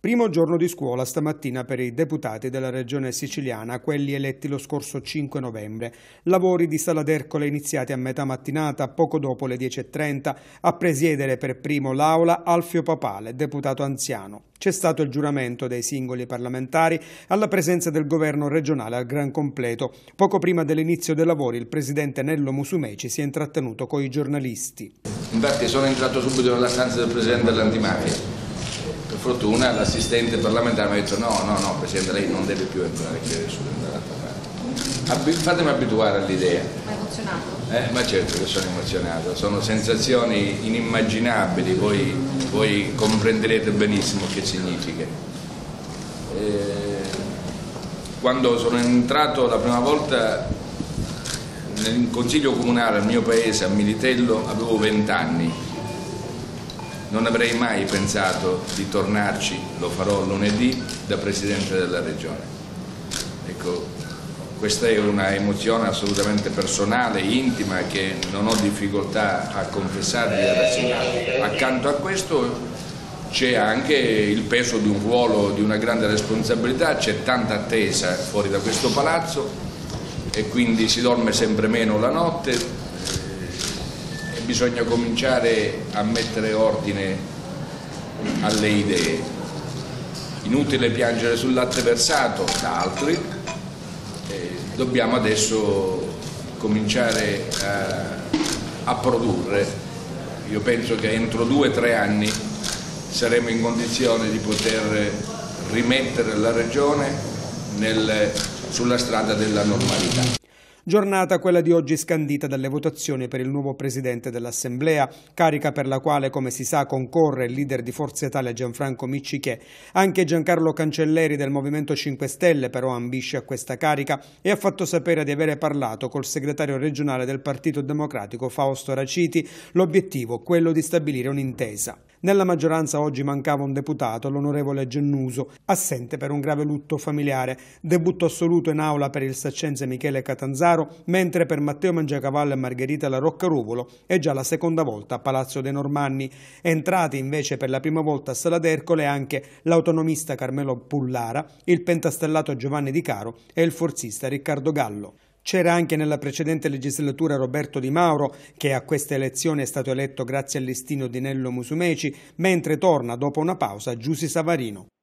Primo giorno di scuola stamattina per i deputati della regione siciliana, quelli eletti lo scorso 5 novembre. Lavori di sala d'Ercole iniziati a metà mattinata, poco dopo le 10:30, a presiedere per primo l'aula Alfio Papale, deputato anziano. C'è stato il giuramento dei singoli parlamentari alla presenza del governo regionale al gran completo. Poco prima dell'inizio dei lavori il presidente Nello Musumeci si è intrattenuto con i giornalisti. Infatti sono entrato subito nella stanza del presidente dell'antimafia. Per fortuna l'assistente parlamentare mi ha detto no Presidente, lei non deve più entrare, chiede solo entrare a parlare. Fatemi abituare all'idea. Ma emozionato? Ma certo che sono emozionato, sono sensazioni inimmaginabili, voi comprenderete benissimo che significa. Quando sono entrato la prima volta nel consiglio comunale al mio paese, a Militello, avevo 20 anni. Non avrei mai pensato di tornarci, lo farò lunedì, da Presidente della Regione. Ecco, questa è una emozione assolutamente personale, intima, che non ho difficoltà a confessarvi e a rassegnarvi. Accanto a questo c'è anche il peso di un ruolo, di una grande responsabilità, c'è tanta attesa fuori da questo palazzo e quindi si dorme sempre meno la notte. Bisogna cominciare a mettere ordine alle idee. Inutile piangere sul latte versato da altri, dobbiamo adesso cominciare a produrre. Io penso che entro 2 o 3 anni saremo in condizione di poter rimettere la Regione sulla strada della normalità. Giornata quella di oggi scandita dalle votazioni per il nuovo presidente dell'Assemblea, carica per la quale, come si sa, concorre il leader di Forza Italia Gianfranco Miccichè. Anche Giancarlo Cancelleri del Movimento 5 Stelle però ambisce a questa carica e ha fatto sapere di avere parlato col segretario regionale del Partito Democratico Fausto Raciti, l'obiettivo quello di stabilire un'intesa. Nella maggioranza oggi mancava un deputato, l'onorevole Gennuso, assente per un grave lutto familiare. Debutto assoluto in aula per il saccense Michele Catanzaro, mentre per Matteo Mangiacavallo e Margherita La Roccaruvolo è già la seconda volta a Palazzo dei Normanni. Entrati invece per la prima volta a Sala d'Ercole anche l'autonomista Carmelo Pullara, il pentastellato Giovanni Di Caro e il forzista Riccardo Gallo. C'era anche nella precedente legislatura Roberto Di Mauro, che a queste elezioni è stato eletto grazie al listino di Nello Musumeci, mentre torna dopo una pausa Giusy Savarino.